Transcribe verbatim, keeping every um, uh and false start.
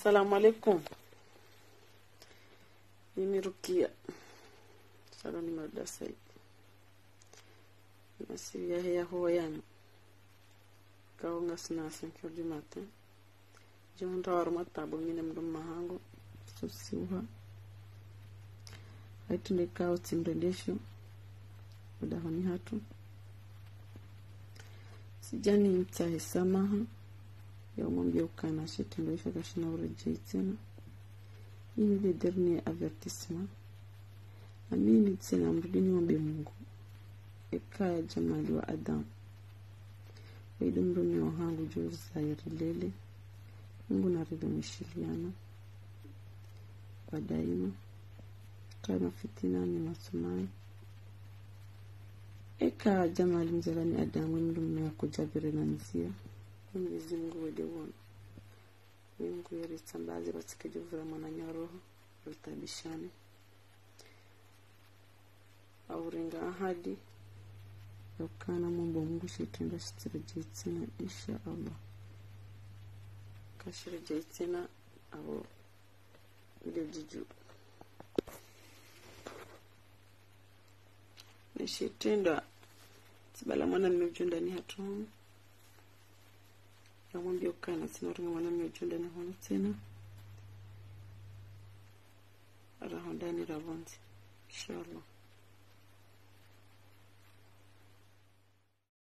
Assalamu alaikum. Mimi Rukia. Sala ni madasai. Nasi ya ya huwa yani. Kaunga sina cinq heures du matin. Jonda warma tabo ngine mdum mahango. Susiwa. Haitunde kao tindendesho. Udahoni hatu. Sijani mtahe samaha. Ya umambia ukana shitendo isha kashina urejei tena. Hii ni le dernier avertissement. Na mimi tena mrudini mwambe Mungu. Ekaya jamali wa Adam. Waidu mrumi wa hangu juu zairi lele. Mungu na rido mishiliana. Kwa daima. Kama fitina ni matumai. Eka jamali mzalani Adamu mrumi wa kujabiri na nzia. Mwenyezi Mungu wede wana. Mungu yari sambazi batike juvura mwana nyaroho. Rutabishane. Auringa ahadi. Yokana Mungu Mungu shitenda shitirejei tena insha Allah. Kashirejei tena abo ile jiju. Nishitenda tibala mwana mmeujunda ni hatu. Ya mwambia ukana sinaringa mwana mmeujunda ni hono tena. Arahondani rabonzi. Insha Allah.